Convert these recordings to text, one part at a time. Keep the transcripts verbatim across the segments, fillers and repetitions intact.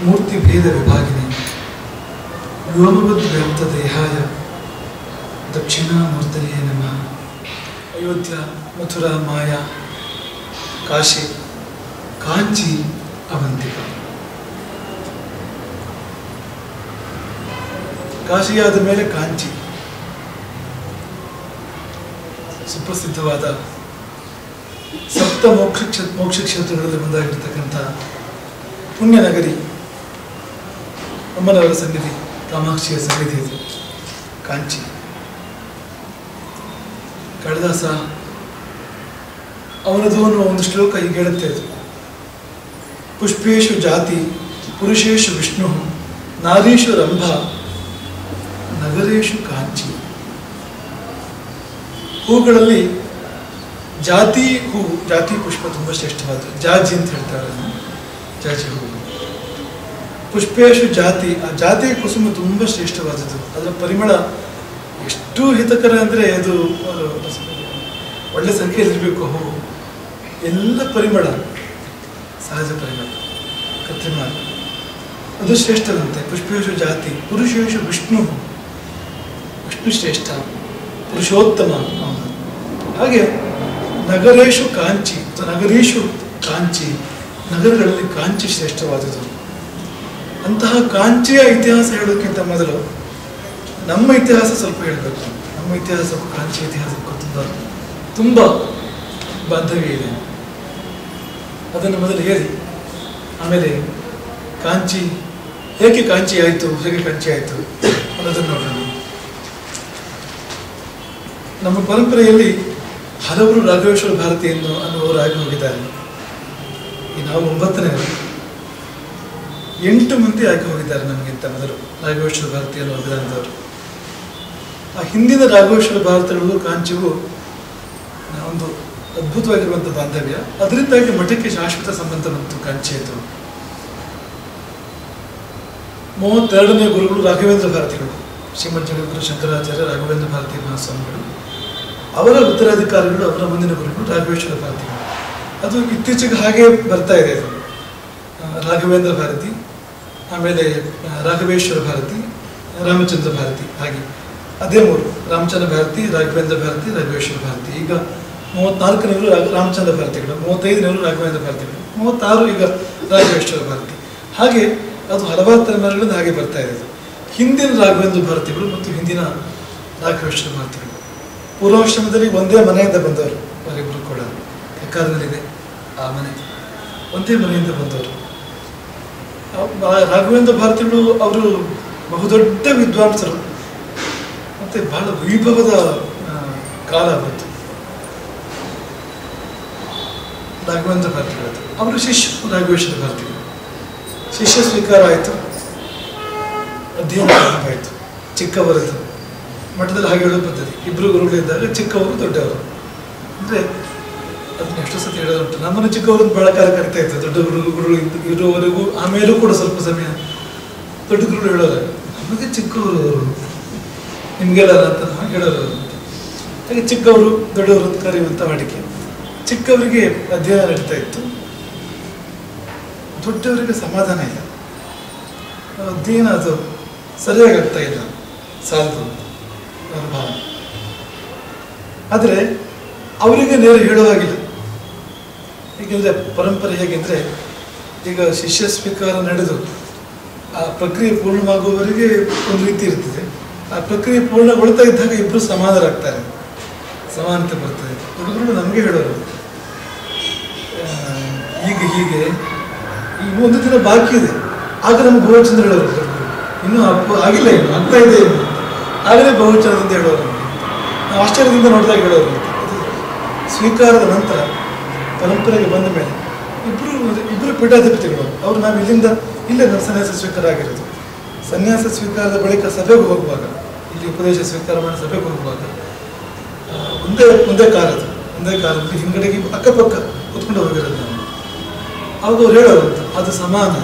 ಮೂರ್ತಿ ಭೇದ ವಿಭಾಗಿನಿ ವ್ಯೋಮವದ್ ವ್ಯಾಪ್ತ ದೇಹಾಯ ದಕ್ಷಿಣಾಮೂರ್ತಯೇ ನಮಃ. ಅಯೋಧ್ಯ, ಮಥುರಾ, ಮಾಯಾ, ಕಾಶಿ, ಕಾಂಚಿ, ಅವಂತಿಕ. ಕಾಶಿಯಾದ ಮೇಲೆ ಕಾಂಚಿ, ಸುಪ್ರಸಿದ್ಧವಾದ ಸಪ್ತ ಮೋಕ್ಷ ಕ್ಷೇತ್ರ ಮೋಕ್ಷ ಕ್ಷೇತ್ರಗಳಲ್ಲಿ ಒಂದಾಗಿರ್ತಕ್ಕಂಥ ಪುಣ್ಯನಗರಿ, ಅಮ್ಮನವರ ಸನ್ನಿಧಿ, ಕಾಮಾಕ್ಷಿಯ ಸನ್ನಿಧಿ ಇದು ಕಾಂಚಿ. ಕಾಳಿದಾಸ ಅವನದು ಅನ್ನುವ ಒಂದು ಶ್ಲೋಕ ಹೀಗೆ ಹೇಳುತ್ತೆ ಅದು: ಪುಷ್ಪೇಶು ಜಾತಿ ಪುರುಷೇಶು ವಿಷ್ಣು ನಾರೀಶು ರಂಭ ನಗರೇಶು ಕಾಂಚಿ. ಹೂಗಳಲ್ಲಿ ಜಾತಿ ಹೂ, ಜಾತಿ ಪುಷ್ಪ ತುಂಬ ಶ್ರೇಷ್ಠವಾದ ಜಾಜಿ ಅಂತ ಹೇಳ್ತಾರೆ, ಜಾಜಿ ಹೂ. ಪುಷ್ಪೇಶು ಜಾತಿ, ಆ ಜಾತಿ ಕುಸುಮ ತುಂಬ ಶ್ರೇಷ್ಠವಾದದ್ದು. ಅದರ ಪರಿಮಳ ಎಷ್ಟು ಹಿತಕರ ಅಂದರೆ ಅದು ಒಳ್ಳೆ ಸಂಖ್ಯೆಯಲ್ಲಿರಬೇಕು. ಹೂ ಎಲ್ಲ ಪರಿಮಳ ಸಹಜ ಪರಿಮಳ, ಕೃತ್ರಿಮ, ಅದು ಶ್ರೇಷ್ಠದಂತೆ. ಪುಷ್ಪೇಶು ಜಾತಿ ಪುರುಷೇಶು ವಿಷ್ಣು, ವಿಷ್ಣು ಶ್ರೇಷ್ಠ, ಪುರುಷೋತ್ತಮ ಅವನು. ಹಾಗೆ ನಗರೇಶು ಕಾಂಚಿ, ನಗರೀಶು ಕಾಂಚಿ, ನಗರಗಳಲ್ಲಿ ಕಾಂಚಿ ಶ್ರೇಷ್ಠವಾದುದು. ಅಂತಹ ಕಾಂಚಿಯ ಇತಿಹಾಸ ಹೇಳೋಕ್ಕಿಂತ ಮೊದಲು ನಮ್ಮ ಇತಿಹಾಸ ಸ್ವಲ್ಪ ಹೇಳಬೇಕು. ನಮ್ಮ ಇತಿಹಾಸಕ್ಕೂ ಕಾಂಚಿ ಇತಿಹಾಸಕ್ಕೂ ತುಂಬ ತುಂಬ ಬಾಂಧವ್ಯ ಇದೆ. ಅದನ್ನು ಮೊದಲು ಹೇಳಿ ಆಮೇಲೆ ಕಾಂಚಿ ಹೇಗೆ ಕಾಂಚಿ ಆಯಿತು, ಹೇಗೆ ಕಾಂಚಿ ಆಯಿತು ಅನ್ನೋದನ್ನು ನೋಡೋಣ. ನಮ್ಮ ಪರಂಪರೆಯಲ್ಲಿ ಹಲವರು ರಾಘವೇಶ್ವರ ಭಾರತಿ ಎಂದು ಅನ್ನುವರು ಆಗಿ ಹೋಗಿದ್ದಾರೆ. ಈ ನಾವು ಒಂಬತ್ತನೇವರು, ಎಂಟು ಮಂದಿ ಆಗಿ ಹೋಗಿದ್ದಾರೆ ನಮಗಿಂತ ಮೊದಲು ರಾಘವೇಶ್ವರ ಭಾರತಿ ಅನ್ನುವ ವಿಧಾನದವರು. ಆ ಹಿಂದಿನ ರಾಘವೇಶ್ವರ ಭಾರತಗಳಿಗೂ ಕಾಂಚಿಗೂ ಒಂದು ಅದ್ಭುತವಾಗಿರುವಂಥ ಬಾಂಧವ್ಯ. ಅದರಿಂದಾಗಿ ಮಠಕ್ಕೆ ಶಾಶ್ವತ ಸಂಬಂಧ ಬಂತು ಕಾಂಚಿಯದು. ಮೂವತ್ತೆರಡನೇ ಗುರುಗಳು ರಾಘವೇಂದ್ರ ಭಾರತಿಗಳು, ಶ್ರೀಮದ್ ಜಗದ್ಗುರು ಶಂಕರಾಚಾರ್ಯ ರಾಘವೇಂದ್ರ ಭಾರತಿ ಮಹಾಸ್ವಾಮಿಗಳು. ಅವರ ಉತ್ತರಾಧಿಕಾರಿಗಳು, ಅವರ ಮುಂದಿನ ಗುರುಗಳು ರಾಘವೇಶ್ವರ ಭಾರತಿಗಳು. ಅದು ಇತ್ತೀಚೆಗೆ ಹಾಗೆ ಬರ್ತಾ ಇದೆ. ಅದು ರಾಘವೇಂದ್ರ ಭಾರತಿ, ಆಮೇಲೆ ರಾಘವೇಶ್ವರ ಭಾರತಿ, ರಾಮಚಂದ್ರ ಭಾರತಿ, ಹಾಗೆ ಅದೇ ಮೂರು: ರಾಮಚಂದ್ರ ಭಾರತಿ, ರಾಘವೇಂದ್ರ ಭಾರತಿ, ರಾಘವೇಶ್ವರ ಭಾರತಿ. ಈಗ ಮೂವತ್ನಾಲ್ಕನೇವರು ರಾಮಚಂದ್ರ ಭಾರತಿಗಳು, ಮೂವತ್ತೈದನೇವರು ರಾಘವೇಂದ್ರ ಭಾರತಿಗಳು, ಮೂವತ್ತಾರು ಈಗ ರಾಘವೇಶ್ವರ ಭಾರತಿ. ಹಾಗೆ ಅದು ಹಲವಾರು ತಲೆಮಾರುಗಳಿಂದ ಹಾಗೆ ಬರ್ತಾ ಇದೆ. ಹಿಂದಿನ ರಾಘವೇಂದ್ರ ಭಾರತಿಗಳು ಮತ್ತು ಹಿಂದಿನ ರಾಘವೇಶ್ವರ ಭಾರತಿಗಳು ಪೂರ್ವಾಶ್ರಮದಲ್ಲಿ ಒಂದೇ ಮನೆಯಿಂದ ಬಂದವರು. ಅವರಿಬ್ಬರು ಕೂಡ ಹೆಕ್ಕಾರದಲ್ಲಿದೆ ಆ ಮನೆ, ಒಂದೇ ಮನೆಯಿಂದ ಬಂದವರು. ರಾಘವೇಂದ್ರ ಭಾರತಿಗಳು ಅವರು ಬಹುದೊಡ್ಡ ವಿದ್ವಾಂಸರು, ಮತ್ತೆ ಬಹಳ ವೈಭವದ ಕಾಲ ಬಂತು ರಾಘವೇಂದ್ರ ಭಾರತಿಗಳದ್ದು. ಅವರು ಶಿಷ್ಯರು ರಾಘವೇಶ್ವರ ಭಾರತಿಗಳು. ಶಿಷ್ಯ ಸ್ವೀಕಾರ ಆಯಿತು, ಅಧ್ಯಯನ ಪ್ರಾರಂಭ ಆಯಿತು. ಚಿಕ್ಕವರದ್ದು ಮಠದಲ್ಲಿ ಹಾಗೆ ಹೇಳೋ ಪದ್ಧತಿ, ಇಬ್ಬರು ಗುರುಗಳಿದ್ದಾಗ ಚಿಕ್ಕವರು ದೊಡ್ಡವರು ಅಂದರೆ ಅದನ್ನ ಎಷ್ಟೋ ಸತಿ ಹೇಳೋದುಂಟು. ನಮ್ಮನ್ನು ಚಿಕ್ಕವರು ಬಹಳ ಕಾಲ ಕರಿತಾ ಇತ್ತು, ದೊಡ್ಡ ಗುರು ಗುರುಗಳು ಇರುವವರೆಗೂ. ಆಮೇಲೂ ಕೂಡ ಸ್ವಲ್ಪ ಸಮಯ ದೊಡ್ಡ ಗುರುಗಳು ಹೇಳೋರು, ನಮಗೆ ಚಿಕ್ಕವರು ಅವರು, ನಿಮಗೆಲ್ಲ ಅಂತ ನಾವು ಹೇಳೋರು. ಹಾಗೆ ಚಿಕ್ಕವರು ದೊಡ್ಡವರು ಕರೆಯುವಂಥ ವಾಡಿಕೆ. ಚಿಕ್ಕವರಿಗೆ ಅಧ್ಯಯನ ನಡೀತಾ ಇತ್ತು, ದೊಡ್ಡವರಿಗೆ ಸಮಾಧಾನ ಇಲ್ಲ, ಅಧ್ಯಯನ ಅದು ಸರಿಯಾಗಿ ಆಗ್ತಾ ಇಲ್ಲ, ಸಾಲದು ಅವರ ಭಾವನೆ. ಆದರೆ ಅವರಿಗೆ ನೇರ ಹೇಳೋ ಹಾಗಿಲ್ಲ. ಏಕೆಂದರೆ ಪರಂಪರೆ ಹೇಗೆಂದರೆ, ಈಗ ಶಿಷ್ಯ ಸ್ವೀಕಾರ ನಡೆದು ಆ ಪ್ರಕ್ರಿಯೆ ಪೂರ್ಣವಾಗುವವರೆಗೆ ಒಂದು ರೀತಿ ಇರ್ತದೆ. ಆ ಪ್ರಕ್ರಿಯೆ ಪೂರ್ಣಗೊಳ್ತಾ ಇದ್ದಾಗ ಇಬ್ಬರು ಸಮಾನರಾಗ್ತಾರೆ, ಸಮಾನತೆ ಬರ್ತದೆ. ಹುಡುಗರು ನಮಗೆ ಹೇಳೋರು, ಈಗ ಹೀಗೆ ಈಗ ಒಂದು ದಿನ ಬಾಕಿ ಇದೆ, ಆಗ ನಮ್ಗೆ ಬಹುವಚನ ಹೇಳೋರು. ಇನ್ನೂ ಅಪ್ಪ ಆಗಿಲ್ಲ, ಇನ್ನು ಆಗ್ತಾ ಇದೆ ಇನ್ನು, ಆಗಲೇ ಬಹುವಚನದಿಂದ ಹೇಳೋರು. ನಾವು ಆಶ್ಚರ್ಯದಿಂದ ನೋಡಿದಾಗ ಹೇಳೋರು. ಅದು ಸ್ವೀಕಾರದ ನಂತರ ಪರಂಪರೆಗೆ ಬಂದ ಮೇಲೆ ಇಬ್ಬರು ಇಬ್ಬರು ಪೀಠಾಧಿಪತಿಗಳು ಅವರು. ನಾವು ಇಲ್ಲಿಂದ ಇಲ್ಲೇ ನಮ್ಮ ಸನ್ಯಾಸ ಸ್ವೀಕಾರ ಆಗಿರೋದು. ಸನ್ಯಾಸ ಸ್ವೀಕಾರದ ಬಳಿಕ ಸಭೆಗೆ ಹೋಗುವಾಗ, ಇಲ್ಲಿ ಉಪದೇಶ ಸ್ವೀಕಾರ ಮಾಡಿ ಸಭೆಗೆ ಹೋಗುವಾಗ ಒಂದೇ ಒಂದೇ ಕಾರದು ಒಂದೇ ಕಾರಲ್ಲಿ ಹಿಂಗಡೆಗೆ ಅಕ್ಕಪಕ್ಕ ಕೂತ್ಕೊಂಡು ಹೋಗಿರೋದು ನಾವು. ಆವಾಗ ಅವ್ರು ಹೇಳೋರು ಅದು ಸಮಾನ,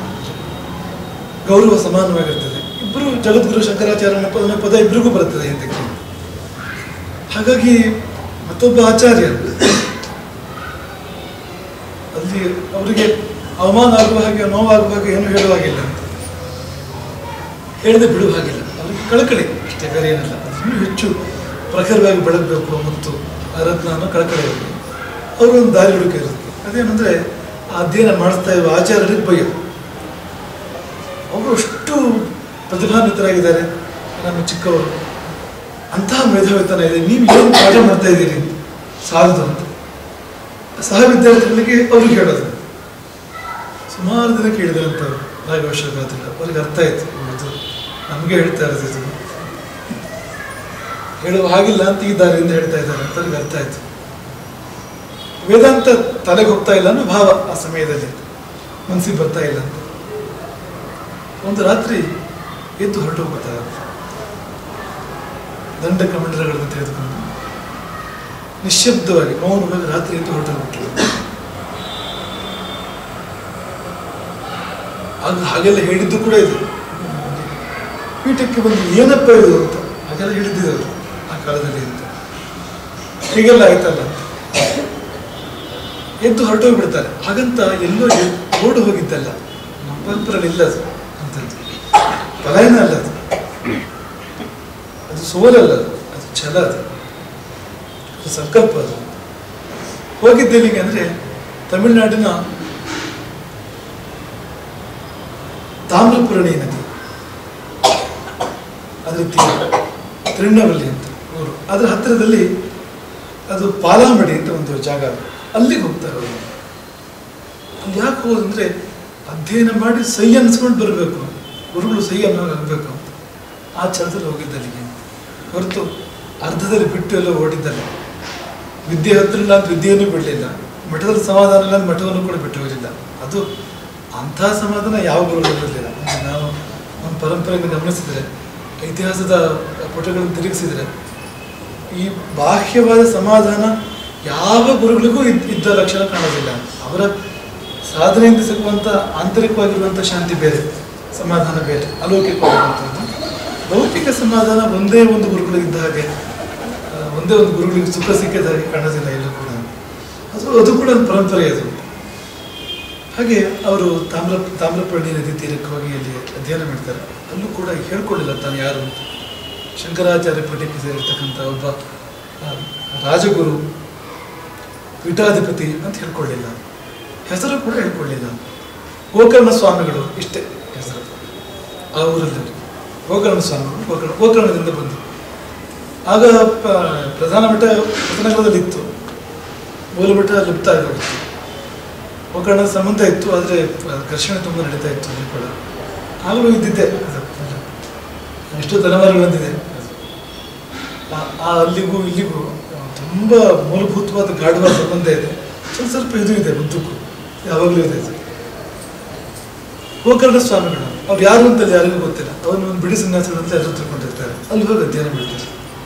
ಗೌರವ ಸಮಾನವಾಗಿರ್ತದೆ. ಇಬ್ಬರು ಜಗದ್ಗುರು ಶಂಕರಾಚಾರ್ಯನ ಪದ ಪದ ಇಬ್ಬರಿಗೂ ಬರ್ತದೆ ಹಿಂದಕ್ಕೆ. ಹಾಗಾಗಿ ಮತ್ತೊಬ್ಬ ಆಚಾರ್ಯ ಅಲ್ಲಿ ಅವರಿಗೆ ಅವಮಾನ ಆಗುವ ಹಾಗೆ ನೋವಾಗುವ ಹಾಗೆ ಏನು ಹೇಳುವ ಹಾಗಿಲ್ಲ ಅಂತ, ಹೇಳದೆ ಬಿಡುವ ಹಾಗಿಲ್ಲ. ಅವರಿಗೆ ಕಳಕಳಿ ಅಷ್ಟೇ, ಬೇರೆ ಏನಿಲ್ಲ. ಇನ್ನೂ ಹೆಚ್ಚು ಪ್ರಖರವಾಗಿ ಬೆಳಗಬೇಕು ಮತ್ತು ರತ್ನ ಅನ್ನೋ ಕಳಕಳಿ ಇರಬೇಕು. ಅವರು ಒಂದು ದಾರಿ ಹುಡುಕ ಇರುತ್ತೆ. ಅದೇನಂದರೆ ಆ ಅಧ್ಯಯನ ಮಾಡಿಸ್ತಾ ಇರುವ ಆಚಾರ್ಯರಿಗೆ ಭಯ. ಅವರು ಅಷ್ಟು ಪ್ರತಿಭಾನ್ವಿತರಾಗಿದ್ದಾರೆ, ನಮ್ಮ ಚಿಕ್ಕವರು, ಅಂತಹ ಮೇಧಾವಿತನ ಇದೆ, ನೀವು ಏನು ಪಾಠ ಮಾಡ್ತಾ ಇದ್ದೀರಿ ಸಾಲದು ಅಂತ ಸಹ ವಿದ್ಯಾರ್ಥಿಗಳಿಗೆ ಅವ್ರಿಗೆ ಹೇಳೋದು. ಸುಮಾರು ದಿನ ಕೇಳಿದ್ರಂತ ರಾಘವೇಶ್ವರ ಭಾರತಿಗಳು. ಅವ್ರಿಗೆ ಅರ್ಥ ಆಯ್ತು, ಇದು ನಮಗೆ ಹೇಳ್ತಾ ಇರೋದು, ಇದು ಹೇಳುವ ಹಾಗಿಲ್ಲ ಅಂತ ಈ ದಾರಿಯಿಂದ ಹೇಳ್ತಾ ಇದ್ದಾರೆ ಅಂತ ಅವ್ರಿಗೆ ಅರ್ಥ ಆಯ್ತು. ವೇದಾಂತ ತಲೆಗೆ ಹೋಗ್ತಾ ಇಲ್ಲ ಅನ್ನೋ ಭಾವ ಆ ಸಮಯದಲ್ಲಿ ಮನಸ್ಸಿಗೆ ಬರ್ತಾ ಇಲ್ಲ ಅಂತ. ಒಂದು ರಾತ್ರಿ ಎದ್ದು ಹೊರಟು ಹೋಗ್ತಾರೆ, ದಂಡ ಕಮಂಡಲಗಳನ್ನು ತೆಗೆದುಕೊಂಡು ನಿಶ್ಶಬ್ದವಾಗಿ ಮೌನವಾಗಿ ರಾತ್ರಿ ಎದ್ದು ಹೊರಟು ಹೋಗ್ಬಿಟ್ರು. ಆಗ ಹಾಗೆಲ್ಲ ಹೇಳಿದ್ದು ಕೂಡ ಇದೆ. ಪೀಠಕ್ಕೆ ಬಂದು ಏನಪ್ಪ ಇದು ಅಂತ ಹಾಗೆಲ್ಲ ಹೇಳಿದ್ದಿದ್ರು ಆ ಕಾಲದಲ್ಲಿ ಅಂತ. ಹೀಗೆಲ್ಲ ಆಯ್ತಲ್ಲ ಅಂತ ಎದ್ದು ಹೊರಟೋಗ್ಬಿಡ್ತಾರೆ. ಹಾಗಂತ ಎಲ್ಲೋ ಓಡು ಹೋಗಿದ್ದಲ್ಲ, ನಮ್ಮ ಪರಂಪರೆಯಲ್ಲಿ ಇಲ್ಲ ಅದು ಅಂತದ್ದು. ಪಲಾಯನ ಅಲ್ಲ ಅದು, ಅದು ಸೋಲಲ್ಲ, ಅದು ಅದು ಛಲ, ಅದು ಅದು ಸಂಕಲ್ಪ. ಅದು ಹೋಗಿದ್ದೇನಿಗೆ ಅಂದರೆ ತಮಿಳುನಾಡಿನ ತಾಮ್ರಪುರಣಿ ನದಿ, ಅದ್ರ ತೀರ ತಿರುಣ್ಣವಲ್ಲಿ ಅಂತ ಊರು, ಅದರ ಹತ್ತಿರದಲ್ಲಿ ಅದು ಪಾಲಾಮಡಿ ಅಂತ ಒಂದು ಜಾಗ, ಅಲ್ಲಿಗೆ ಹೋಗ್ತಾರೆ ಅವರು. ಅಲ್ಲಿ ಯಾಕೆ ಹೋದಂದ್ರೆ ಅಧ್ಯಯನ ಮಾಡಿ ಸೈ ಅನ್ಸ್ಕೊಂಡು ಬರಬೇಕು, ಗುರುಗಳು ಸೈ ಅನ್ನೋ ಆಗಬೇಕು ಅಂತ ಆ ಛಲದಲ್ಲಿ ಹೋಗಿದ್ದ ಅಲ್ಲಿಗೆ ಹೊರತು ಅರ್ಧದಲ್ಲಿ ಬಿಟ್ಟು ಎಲ್ಲ ಓಡಿದ್ದಲ್ಲ. ವಿದ್ಯೆ ಹತ್ತಿರಲ್ಲ ಅಂತ ವಿದ್ಯೆಯನ್ನು ಬಿಡಲಿಲ್ಲ, ಮಠದಲ್ಲಿ ಸಮಾಧಾನ ಇಲ್ಲ ಅಂತ ಮಠವನ್ನು ಕೂಡ ಬಿಟ್ಟು ಹೋಗಲಿಲ್ಲ. ಅದು ಅಂಥ ಸಮಾಧಾನ ಯಾವ ಗುರುಗಳು ಇರಲಿಲ್ಲ. ನಾವು ನಮ್ಮ ಪರಂಪರೆಯನ್ನು ಗಮನಿಸಿದರೆ, ಇತಿಹಾಸದ ಪುಟಗಳನ್ನು ತಿರುಗಿಸಿದರೆ, ಈ ಬಾಹ್ಯವಾದ ಸಮಾಧಾನ ಯಾವ ಗುರುಗಳಿಗೂ ಇದ್ದ ಲಕ್ಷಣ ಕಾಣೋದಿಲ್ಲ. ಅವರ ಸಾಧನೆಯಿಂದ ಸಿಗುವಂಥ ಆಂತರಿಕವಾಗಿರುವಂಥ ಶಾಂತಿ ಬೇರೆ, ಸಮಾಧಾನ ಬೇರೆ, ಅಲೌಕಿಕವಾಗಿರುವಂಥದ್ದು. ಲೌಕಿಕ ಸಮಾಧಾನ ಒಂದೇ ಒಂದು ಗುರುಗಳಿಗಿದ್ದ ಹಾಗೆ, ಒಂದೇ ಒಂದು ಗುರುಗಳಿಗೆ ಸುಖ ಸಿಕ್ಕಿದ ಹಾಗೆ ಕಾಣೋದಿಲ್ಲ ಎಲ್ಲೂ ಕೂಡ. ಅದು ಅದು ಕೂಡ ಒಂದು ಪರಂಪರೆ ಅದು. ಹಾಗೆ ಅವರು ತಾಮ್ರ ತಾಮ್ರಪರ್ಣಿ ನದಿ ತೀರಕ್ಕೆ ಹೋಗಿ ಅಲ್ಲಿ ಅಧ್ಯಯನ ಮಾಡ್ತಾರೆ. ಅಲ್ಲೂ ಕೂಡ ಹೇಳ್ಕೊಳ್ಳಿಲ್ಲ ತಾನು ಯಾರು ಅಂತ. ಶಂಕರಾಚಾರ್ಯ ಪೀಠಕ್ಕೆ ಸೇರಿರ್ತಕ್ಕಂಥ ಒಬ್ಬ ರಾಜಗುರು, ಪೀಠಾಧಿಪತಿ ಅಂತ ಹೇಳ್ಕೊಳ್ಳಿಲ್ಲ, ಹೆಸರು ಕೂಡ ಹೇಳ್ಕೊಳ್ಳಿಲ್ಲ. ಗೋಕರ್ಣ ಸ್ವಾಮಿಗಳು ಇಷ್ಟೇ ಹೆಸರು ಆ ಊರಲ್ಲಿ. ಗೋಕರ್ಣ ಸ್ವಾಮಿಗಳು ಗೋಕರ್ಣ ಗೋಕರ್ಣದಿಂದ ಬಂದು, ಆಗ ಪ್ರಧಾನ ಮಠ ಹೊಸನಗರದಲ್ಲಿ ಇತ್ತು, ಮೂಲ ಮಠ ಲುಪ್ತ ಆಗಿತ್ತು. ಗೋಕರ್ಣದ ಸಂಬಂಧ ಇತ್ತು, ಆದರೆ ಘರ್ಷಣೆ ತುಂಬ ನಡೀತಾ ಇತ್ತು ಅಲ್ಲಿ ಕೂಡ. ಆಗಲೂ ಇದ್ದಿದ್ದೆ, ಎಷ್ಟೋ ತಲೆಮಾರುಗಳು ಬಂದಿದೆ. ಆ ಅಲ್ಲಿಗೂ ಇಲ್ಲಿಗೂ ತುಂಬ ಮೂಲಭೂತವಾದ ಗಾಢವಾದ ಸಂಬಂಧ ಇದೆ. ಸ್ವಲ್ಪ ಸ್ವಲ್ಪ ಇದು ಇದೆ, ಉದ್ದಕ್ಕೂ ಯಾವಾಗಲೂ ಇದೆ. ಗೋಕರ್ಣ ಸ್ವಾಮಿಗಳು ಅವ್ರು ಯಾರು ಅಂತಲ್ಲಿ ಯಾರಿಗೂ ಗೊತ್ತಿಲ್ಲ. ಅವ್ರನ್ನ ಒಂದು ಬಿಡಿ ಸನ್ಯಾಸದಂತೆ ಎಲ್ಲರೂ ತಿಳ್ಕೊಂಡಿರ್ತಾರೆ. ಅಲ್ಲಿ ಹೋಗಿ ಅಧ್ಯಯನ ಮಾಡ್ತಾರೆ.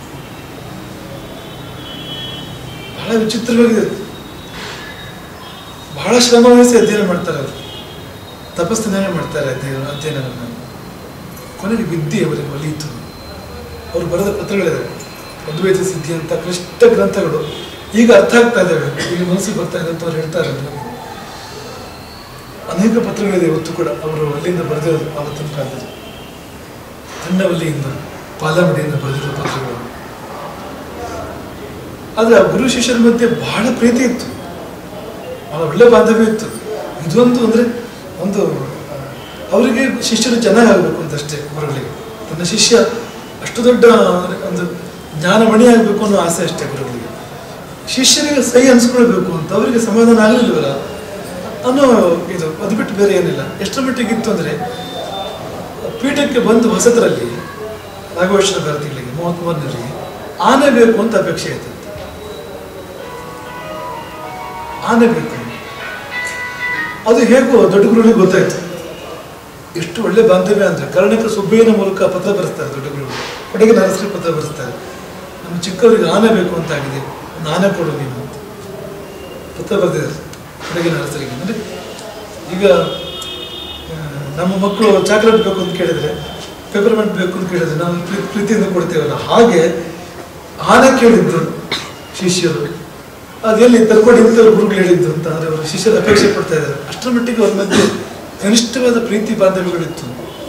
ಬಹಳ ವಿಚಿತ್ರವಾಗಿದೆ. ಬಹಳ ಶ್ರಮ ವಹಿಸಿ ಅಧ್ಯಯನ ಮಾಡ್ತಾರೆ ಅವರು, ತಪಸ್ಸನ್ನೇ ಮಾಡ್ತಾರೆ ಅಧ್ಯಯನ ಅಧ್ಯಯನವನ್ನು. ಕೊನೆಗೆ ವಿದ್ಯೆ ಅವರಿಗೆ ಒಲಿಯಿತು. ಅವರು ಬರೆದ ಪತ್ರಗಳಿವೆ, ಅದ್ವೈತ ಸಿದ್ಧಿ ಅಂತ ಕ್ಲಿಷ್ಟ ಗ್ರಂಥಗಳು ಈಗ ಅರ್ಥ ಆಗ್ತಾ ಇದ್ದಾವೆ, ಈಗ ಮನಸ್ಸಿಗೆ ಬರ್ತಾ ಇದೆ ಅಂತ ಅವ್ರು ಹೇಳ್ತಾರೆ. ಅನೇಕ ಪತ್ರಗಳಿದೆ ಇವತ್ತು ಕೂಡ ಅವರು ಅಲ್ಲಿಂದ ಬರೆದಿರೋದು. ಆವತ್ತಿನ ಕಾಲದಲ್ಲಿ ತಂಡವಲ್ಲಿಯಿಂದ ಪಾಲಮಡಿಯಿಂದ ಬರೆದಿರೋ ಪತ್ರಗಳು. ಆದರೆ ಆ ಗುರು ಶಿಷ್ಯರ ಮಧ್ಯೆ ಬಹಳ ಪ್ರೀತಿ ಇತ್ತು, ಬಹಳ ಒಳ್ಳೆ ಬಾಂಧವ್ಯ ಇತ್ತು. ಇದೊಂದು ಅಂದರೆ ಒಂದು ಅವರಿಗೆ ಶಿಷ್ಯರು ಚೆನ್ನಾಗಿ ಆಗಬೇಕು ಅಂತಷ್ಟೇ ಗುರುಗಳಿಗೆ. ತನ್ನ ಶಿಷ್ಯ ಅಷ್ಟು ದೊಡ್ಡ ಒಂದು ಜ್ಞಾನಮಣಿ ಆಗಬೇಕು ಅನ್ನೋ ಆಸೆ ಅಷ್ಟೇ ಗುರುಗಳಿಗೆ. ಶಿಷ್ಯರಿಗೆ ಸಹಿ ಅನ್ಸ್ಕೊಳ್ಬೇಕು ಅಂತ ಅವರಿಗೆ ಸಮಾಧಾನ ಆಗಲಿಲ್ವಲ್ಲ ಅನ್ನೋ ಇದು, ಅದು ಬಿಟ್ಟು ಬೇರೆ ಏನಿಲ್ಲ. ಎಷ್ಟರ ಮಟ್ಟಿಗೆ ಇತ್ತು ಅಂದರೆ, ಪೀಠಕ್ಕೆ ಬಂದು ಹೊಸದರಲ್ಲಿ ರಾಘವೇಶ್ವರ ಭಾರತಿಗಳಿಗೆ ಮೂವತ್ಮೂರನಲ್ಲಿ ಆನೆ ಬೇಕು ಅಂತ ಅಪೇಕ್ಷೆ ಆಯ್ತು. ಆನೆ ಬೇಕು ಅದು ಹೇಗೋ ದೊಡ್ಡ ಗುರುಗಳಿಗೆ ಗೊತ್ತಾಯ್ತು. ಎಷ್ಟು ಒಳ್ಳೆ ಬಾಂಧವ್ಯ ಅಂದರೆ, ಕರ್ಣಿಕ ಸುಬ್ಬಯ್ಯನ ಮೂಲಕ ಪತ್ರ ಬರೆಸ್ತಾರೆ ದೊಡ್ಡ ಗುರುಗಳು, ಕೊಡಗಿನ ಅರಸರಿಗೆ ಪತ್ರ ಬರೆಸ್ತಾರೆ. ನಮ್ಮ ಚಿಕ್ಕವರಿಗೆ ಆನೆ ಬೇಕು ಅಂತ ಆಗಿದೆ, ಒಂದು ಆನೆ ಕೊಡು ನೀನು ಅಂತ ಪತ್ರ ಬರೆದಿದ್ದಾರೆ ಕೊಡಗಿನ ಅರಸರಿಗೆ. ಅಂದರೆ ಈಗ ನಮ್ಮ ಮಕ್ಕಳು ಚಾಕ್ಲೇಟ್ ಬೇಕು ಅಂತ ಕೇಳಿದರೆ, ಪೇಪರ್ಮೆಂಟ್ ಬೇಕು ಅಂತ ಕೇಳಿದ್ರೆ ನಾವು ಪ್ರೀತಿಯಿಂದ ಕೊಡ್ತೇವಲ್ಲ, ಹಾಗೆ ಆನೆ ಕೇಳಿದ್ರು ಶಿಷ್ಯರು. ಅದೆಲ್ಲಿ ತರ್ಕೊಂಡು ಇಂಥ ಗುರುಗಳು ಹೇಳಿದ್ದು ಅಂತ ಅಂದರೆ ಅವರು ಶಿಷ್ಯರು ಅಪೇಕ್ಷೆ ಪಡ್ತಾ ಇದ್ದಾರೆ. ಅಷ್ಟರ ಮಟ್ಟಿಗೆ ಅವ್ರ ಮಧ್ಯೆ ಕನಿಷ್ಠವಾದ ಪ್ರೀತಿ ಬಾಂಧವ್ಯಗಳಿತ್ತು.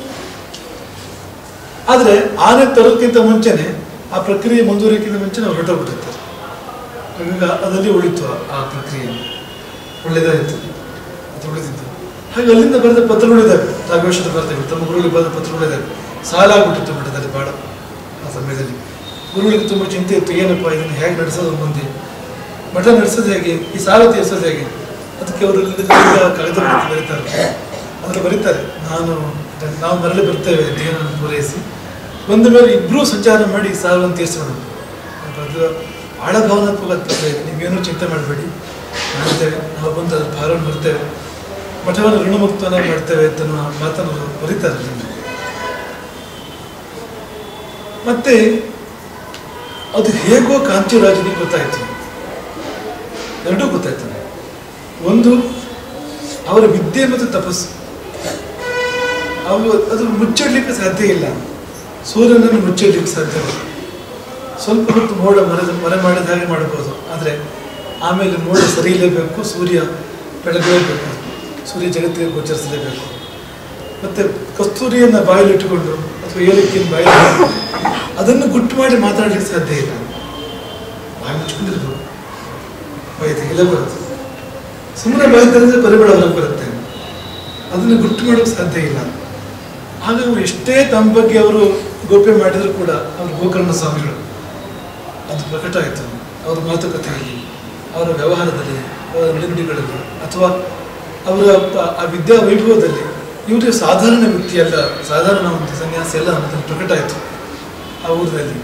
ಆದರೆ ಆನೆ ತರೋದಕ್ಕಿಂತ ಮುಂಚೆನೆ ಆ ಪ್ರಕ್ರಿಯೆ ಮುಂದುವರಿಯಕ್ಕಿಂತ ಮುಂಚೆನೆ ಅವ್ರು ಹೊರಟೋಗ್ಬಿಟ್ಟಿರ್ತಾರೆ. ಈಗ ಅದರಲ್ಲಿ ಉಳಿತು ಆ ಪ್ರಕ್ರಿಯೆ, ಒಳ್ಳೆಯದಾಯಿತು ಅದು ಉಳಿದಿದ್ದು. ಹಾಗೆ ಅಲ್ಲಿಂದ ಬರೆದ ಪತ್ರಗಳಿದ್ದಾವೆ, ರಾಘವೇಶ್ವರ ಬರೆದ ತಮ್ಮ ಗುರುಗಳಿಗೆ ಬರೆದ ಪತ್ರಗಳಿದ್ದಾವೆ. ಸಾಲ ಆಗ್ಬಿಟ್ಟಿತ್ತು ಮಠದಲ್ಲಿ ಭಾಳ. ಆ ಸಮಯದಲ್ಲಿ ಗುರುಗಳಿಗೆ ತುಂಬ ಚಿಂತೆ ಇತ್ತು, ಏನಪ್ಪ ಇದನ್ನು ಹೇಗೆ ನಡೆಸೋದು ಮುಂದೆ, ಮಠ ನಡೆಸೋದು ಹೇಗೆ, ಈ ಸಾಲ ತೀರಿಸೋದು ಹೇಗೆ. ಅದಕ್ಕೆ ಅವರು ಕಾಗದ ಬರೀತಾರೆ, ಅದನ್ನು ಬರೀತಾರೆ, ನಾನು ನಾವು ಮರಳಿ ಬರ್ತೇವೆ ದೇಹವನ್ನು ಪೂರೈಸಿ, ಬಂದ ಮೇಲೆ ಇಬ್ಬರೂ ಸಂಚಾರ ಮಾಡಿ ಈ ಸಾಲವನ್ನು ತೀರಿಸೋಣ. ಅದು ಭಾಳ ಭಾವನಾತ್ಮಕ ಪತ್ರ ಇದೆ, ನೀವೇನೂ ಚಿಂತೆ ಮಾಡಬೇಡಿ, ಮಾಡ್ತೇವೆ, ನಾವು ಬಂದು ಅದ್ರ ಭಾರವನ್ನು ಬರ್ತೇವೆ, ಮಠವನ್ನು ಋಣಮುಕ್ತವನ್ನ ಮಾಡ್ತೇವೆ ಅಂತ ಮಾತನ್ನು ಬರೀತಾರೆ. ಮತ್ತೆ ಅದು ಹೇಗೋ ಕಾಂಚಿರಾಜನಿಗೆ ಗೊತ್ತಾಯ್ತು, ಎರಡೂ ಗೊತ್ತಾಯ್ತು. ಒಂದು ಅವರ ವಿದ್ಯೆ ಮತ್ತು ತಪಸ್ಸು, ಅವರು ಅದು ಮುಚ್ಚಿಡ್ಲಿಕ್ಕೆ ಸಾಧ್ಯ ಇಲ್ಲ, ಸೂರ್ಯನನ್ನು ಮುಚ್ಚಿಡ್ಲಿಕ್ಕೆ ಸಾಧ್ಯ ಇಲ್ಲ. ಸ್ವಲ್ಪ ಹೊತ್ತು ಮೋಡ ಮರದ ಮರೆ ಮಾಡಿದ ಹಾಗೆ ಮಾಡಬಹುದು, ಆದರೆ ಆಮೇಲೆ ಮೋಡ ಸರಿಯಲೇಬೇಕು, ಸೂರ್ಯ ಬೆಳಗಲೇಬೇಕು, ಸೂರ್ಯ ಜಗತ್ತಿಗೆ ಗೋಚರಿಸಲೇಬೇಕು. ಮತ್ತು ಕಸ್ತೂರಿಯನ್ನು ಬಾಯಲ್ಲಿಟ್ಟುಕೊಂಡು ಅಥವಾ ಏಲಕ್ಕಿಯನ್ನು ಬಾಯಲ್ಲಿ ಅದನ್ನು ಗುಟ್ಟು ಮಾಡಿ ಮಾತಾಡಲಿಕ್ಕೆ ಸಾಧ್ಯ ಇಲ್ಲ. ಬಾಯಿ ಮುಚ್ಕೊಂಡಿರ್ಬೋದು, ಬಾಯಿ ತೆಗೆಲೇ ಬರುತ್ತೆ. ಸುಮ್ಮನೆ ಬಾಯಿ ತೆಗೆದ್ರೆ ಪರಿಮಳ ಹೊರಗೆ ಬರುತ್ತೆ, ಅದನ್ನು ಗುಟ್ಟು ಮಾಡೋಕ್ಕೆ ಸಾಧ್ಯ ಇಲ್ಲ. ಆಗ ಅವರು ಎಷ್ಟೇ ತಮ್ಮ ಬಗ್ಗೆ ಅವರು ಗೋಪ್ಯ ಮಾಡಿದರೂ ಕೂಡ ಅವರು ಗೋಕರ್ಣ ಸ್ವಾಮಿಗಳು ಅದು ಪ್ರಕಟ ಆಯಿತು. ಅವರ ಮಾತುಕತೆಯಲ್ಲಿ, ಅವರ ವ್ಯವಹಾರದಲ್ಲಿ, ಅವರ ನಡೆನುಡಿಗಳಲ್ಲಿ, ಅಥವಾ ಅವರ ಆ ವಿದ್ಯಾ ವೈಭವದಲ್ಲಿ ಇವರು ಸಾಧಾರಣ ವ್ಯಕ್ತಿಯಲ್ಲ, ಸಾಧಾರಣ ಒಂದು ಸನ್ಯಾಸಿ ಅಲ್ಲ ಅನ್ನೋದನ್ನು ಪ್ರಕಟ ಆಯಿತು ಆ ಊರಿನಲ್ಲಿ.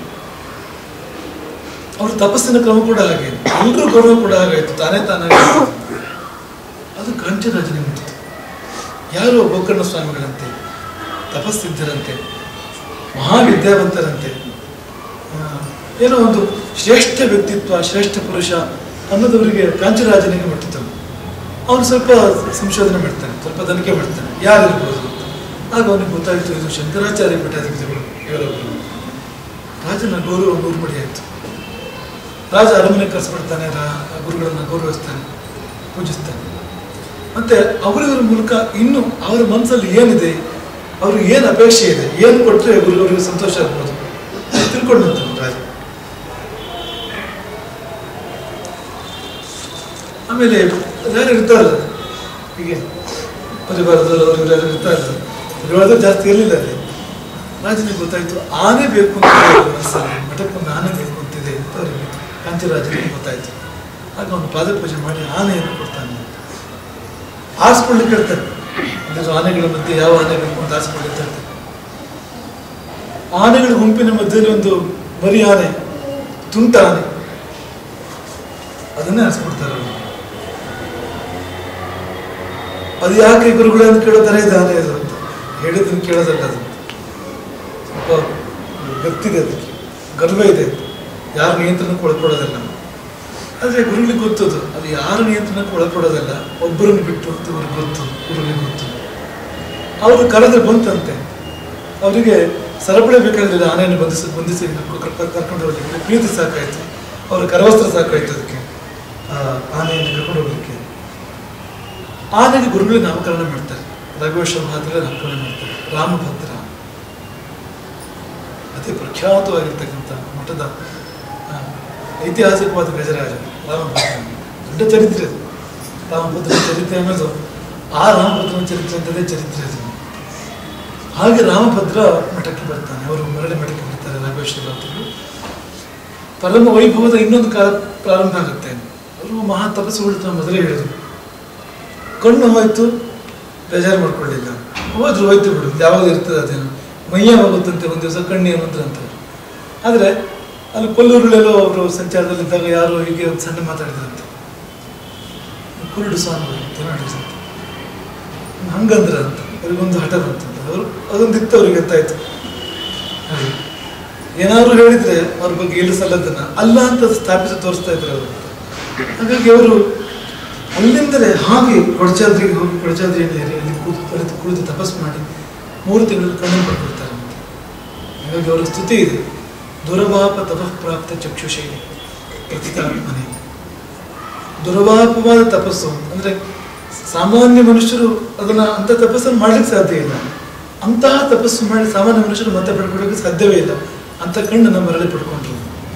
ಅವ್ರ ತಪಸ್ಸಿನ ಕ್ರಮ ಕೂಡ ಹಾಗೆ, ಎಲ್ಲರೂ ಗೌರವ ಕೂಡ ಹಾಗಾಯಿತು, ತಾನೇ ತಾನಾಗಿ. ಅದು ಕಾಂಚರಾಜನಿಗೆ ಮುಟ್ಟಿತು. ಯಾರು ಗೋಕರ್ಣ ಸ್ವಾಮಿಗಳಂತೆ, ತಪಸ್ಸಿದ್ದರಂತೆ, ಮಹಾವಿದ್ಯಾವಂತರಂತೆ, ಏನೋ ಒಂದು ಶ್ರೇಷ್ಠ ವ್ಯಕ್ತಿತ್ವ, ಶ್ರೇಷ್ಠ ಪುರುಷ ಅನ್ನೋದವರಿಗೆ ಕಾಂಚರಾಜನಿಗೆ ಮುಟ್ಟಿತು. ಅವನು ಸ್ವಲ್ಪ ಸಂಶೋಧನೆ ಮಾಡ್ತಾನೆ, ಸ್ವಲ್ಪ ತನಿಖೆ ಮಾಡ್ತಾನೆ, ಯಾರಿರ್ಬೋದು ಅಂತ. ಆಗ ಅವನಿಗೆ ಗೊತ್ತಾಯಿತು, ಇದು ಶಂಕರಾಚಾರ್ಯ ಪೀಠಾಧಿಪತಿಗಳು ಇವರೊಬ್ಬರು. ರಾಜನ ಗೌರವ ನೂರು ಮಡಿ ಆಯಿತು. ರಾಜ ಅರಮನೆ ಕರೆಸ್ಬಿಡ್ತಾನೆ, ರಾ ಗುರುಗಳನ್ನು ಗೌರವಿಸ್ತಾನೆ, ಪೂಜಿಸ್ತಾನೆ. ಮತ್ತೆ ಅವರಿವರ ಮೂಲಕ ಇನ್ನು ಅವರ ಮನಸ್ಸಲ್ಲಿ ಏನಿದೆ, ಅವ್ರಿಗೆ ಏನು ಅಪೇಕ್ಷೆ ಇದೆ, ಏನು ಕೊಟ್ಟರೆ ಗುರುಗಳಿಗೆ ಸಂತೋಷ ಆಗ್ಬೋದು ತಿಳ್ಕೊಂಡಂತ ರಾಜ. ಆಮೇಲೆ ಯಾರು ಇರ್ತಾರಲ್ಲ, ಹೀಗೆ ಪರಿವಾರದವರು ಅವರು ಯಾರು ಇರ್ತಾರಲ್ಲ, ಪರಿವಾರದ ಜಾಸ್ತಿ ಇರಲಿಲ್ಲ ಅಲ್ಲಿ. ರಾಜನಿಗೆ ಗೊತ್ತಾಯಿತು, ಆನೆ ಬೇಕು ಅಂತ ಮನಸ್ಸಲ್ಲಿ, ಮಠಕ್ಕೊಂದು ಆನೆ ಬೇಕು ಅಂತಿದೆ ಅಂತ ಅವರಿಗೆ ಕಾಂಚಿರಾಜನಿಗೆ ಗೊತ್ತಾಯಿತು. ಆಗ ಅವನು ಪಾದಪೂಜೆ ಮಾಡಿ ಆನೆಯನ್ನು ಕೊಡ್ತಾನೆ. ಆರಿಸ್ಕೊಳ್ಳಿಕ್ಕೆ ಇರ್ತಾರೆ, ಅಂದರೆ ಆನೆಗಳ ಮಧ್ಯೆ ಯಾವ ಆನೆ ಬೇಕು ಅಂತ ಆರಿಸ್ಕೊಳ್ಳಿಕ್ಕೆ ಇರ್ತಾರೆ. ಆನೆಗಳ ಗುಂಪಿನ ಮಧ್ಯದಲ್ಲಿ ಒಂದು ಮರಿ ಆನೆ, ತುಂಟ ಆನೆ, ಅದನ್ನೇ ಆರಿಸ್ಕೊಡ್ತಾರೆ ಅವರು. ಅದು ಯಾಕೆ ಗುರುಗಳನ್ನು ಕೇಳೋದಾರೆ, ಇದು ಆನೆ ಅದು ಅಂತ ಹೇಳಿದ್ದನ್ನು ಕೇಳೋದಲ್ಲ. ಅದು ಸ್ವಲ್ಪ ಗೊತ್ತಿದೆ, ಅದಕ್ಕೆ ಗರ್ವ ಇದೆ, ಯಾರ ನಿಯಂತ್ರಣಕ್ಕೆ ಒಳಪಡೋದಲ್ಲ. ಆದರೆ ಗುರುಗಳಿಗೆ ಗೊತ್ತದು, ಅದು ಯಾರ ನಿಯಂತ್ರಣಕ್ಕೆ ಒಳಪಡೋದಲ್ಲ, ಒಬ್ಬರನ್ನು ಬಿಟ್ಟು ಅಂತ ಅವ್ರಿಗೆ ಗೊತ್ತು, ಗುರುಗಳಿಗೆ ಗೊತ್ತು. ಅವರು ಕರೆದ್ರೆ ಬಂತಂತೆ, ಅವರಿಗೆ ಸರಪಳಿ ಬೇಕಾಗಿಲ್ಲ, ಆನೆಯನ್ನು ಬಂಧಿಸಿ ಬಂಧಿಸಿ ಕರ್ಕೊಂಡು ಹೋಗ್ಲಿಕ್ಕೆ ಪ್ರೀತಿ ಸಾಕಾಯಿತು, ಅವರ ಕರವಸ್ತ್ರ ಸಾಕಾಯಿತು ಅದಕ್ಕೆ, ಆನೆಯನ್ನು ಕರ್ಕೊಂಡು ಹೋಗ್ಲಿಕ್ಕೆ. ಆನೆಗೆ ಗುರುಗಳಿಗೆ ನಾಮಕರಣ ಮಾಡ್ತಾರೆ, ರಾಘವೇಶ್ವರ ಮಹಾತ್ಮರ ನಾಮಕರಣ ಮಾಡ್ತಾರೆ, ರಾಮಭದ್ರ. ಅತಿ ಪ್ರಖ್ಯಾತವಾಗಿರ್ತಕ್ಕಂಥ ಮಠದ ಐತಿಹಾಸಿಕವಾದ ಗಜರಾಜ ರಾಮಭದ್ರ, ದೊಡ್ಡ ಚರಿತ್ರೆ. ರಾಮಭದ್ರನ ಚರಿತ್ರೆ ಅನ್ನೋದು ಆ ರಾಮಭದ್ರನ ಚರಿತ್ರೆ ಅಂತದೇ ಚರಿತ್ರೆ ಅದು. ಹಾಗೆ ರಾಮಭದ್ರ ಮಠಕ್ಕೆ ಬರ್ತಾನೆ, ಅವರು ಮರಳಿ ಮಠಕ್ಕೆ ಬರ್ತಾರೆ ರಾಘವೇಶ್ವರ ಭಕ್ತರು. ಪರಮ ವೈಭವದ ಇನ್ನೊಂದು ಕಾಲ ಪ್ರಾರಂಭ ಆಗುತ್ತೆ. ಅವರು ಮಹಾ ತಪಸ್ಸುಗಳು ಮೊದಲೇ ಹೇಳಿದ್ರು, ಕಣ್ಣು ಹೋಯ್ತು ಬೇಜಾರು ಮಾಡ್ಕೊಳ್ಳಿಲ್ಲ, ಹೋದ್ರು ಹೋಯ್ತು ಬಿಡು, ಯಾವಾಗ ಇರ್ತದೆ ಅದೇನು, ಮೈಯ ಹೋಗುತ್ತಂತೆ ಒಂದು ದಿವಸ ಕಣ್ಣು ಮಂತ್ರ ಅಂತ. ಆದರೆ ಅಲ್ಲಿ ಕೊಲ್ಲೂರಲ್ಲೆಲ್ಲೋ ಅವರು ಸಂಚಾರದಲ್ಲಿದ್ದಾಗ ಯಾರೋ ಹೀಗೆ ಒಂದು ಸಣ್ಣ ಮಾತಾಡಿದ್ರಂತೆ, ಕುರುಡು ಸ್ವಾಮಿಗಳು ಅಂತ ನಡೆಸಂತೆ, ಹಂಗಂದ್ರ ಅಂತ ಅವ್ರಿಗೊಂದು ಹಠ ಬಂತಂತ. ಅವರು ಅದೊಂದು ಇತ್ತು, ಅವ್ರಿಗೆ ಗೊತ್ತಾಯ್ತು. ಹಾಗೆ ಏನಾದ್ರು ಹೇಳಿದ್ರೆ ಅವ್ರ ಬಗ್ಗೆ ಇಲ್ಲ ಸಲ್ಲದನ್ನ ಅಲ್ಲ ಅಂತ ಸ್ಥಾಪಿಸಿ ತೋರಿಸ್ತಾ ಇದ್ರು ಅವರು. ಹಾಗಾಗಿ ಅವರು ಅಲ್ಲಿಂದಲೇ ಹಾಗೆ ಕೊಡಚಾದ್ರಿಗೆ ಹೋಗಿ ಕೊಡಚಾದ್ರಿಯಲ್ಲಿ ಅಲ್ಲಿ ಕೂತು ಕುಳಿತು ಕುಳಿತು ತಪಸ್ಸು ಮಾಡಿ ಮೂರು ತಿಂಗಳು ಕಣ್ಣನ್ನು ಪಡ್ಕೊಳ್ತಾರೆ. ಹಾಗಾಗಿ ಅವರ ಸ್ತುತಿ ಇದೆ, ದುರಭಾಪ ತಪಃ ಪ್ರಾಪ್ತ ಚಕ್ಷುಷೈ ಪ್ರತಿಕಾತ್ಮನೆ. ದುರ್ವಾಪವಾದ ತಪಸ್ಸು ಅಂದರೆ ಸಾಮಾನ್ಯ ಮನುಷ್ಯರು ಅದನ್ನು ಅಂಥ ತಪಸ್ಸನ್ನು ಮಾಡ್ಲಿಕ್ಕೆ ಸಾಧ್ಯ ಇಲ್ಲ. ಅಂತಹ ತಪಸ್ಸು ಮಾಡಿ ಸಾಮಾನ್ಯ ಮನುಷ್ಯರು ಮತ್ತೆ ಪಡ್ಕೊಳ್ಳೋಕೆ ಸಾಧ್ಯವೇ ಇಲ್ಲ. ಅಂತ ಕಣ್ಣನ್ನು ಮರಳಿ ಪಡ್ಕೊಂಡ್ರು,